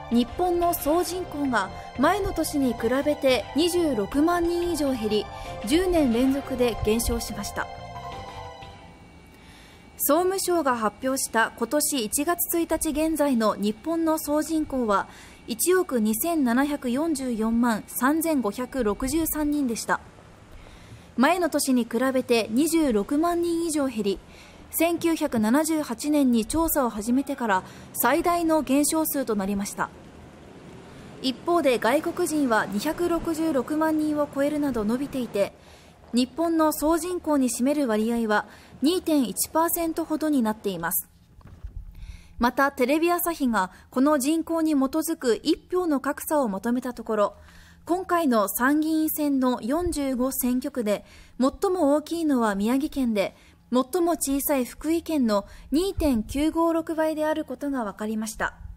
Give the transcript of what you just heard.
日本の総人口が前の年に比べて26万人以上減り、10年連続で減少しました。総務省が発表した今年1月1日現在の日本の総人口は1億2744万3563人でした。前の年に比べて26万人以上減り、1978年に調査を始めてから最大の減少数となりました。一方で外国人は266万人を超えるなど伸びていて、日本の総人口に占める割合は 2.1% ほどになっています。またテレビ朝日がこの人口に基づく1票の格差をまとめたところ、今回の参議院選の45選挙区で最も大きいのは宮城県で、最も小さい福井県の 2.956 倍であることが分かりました。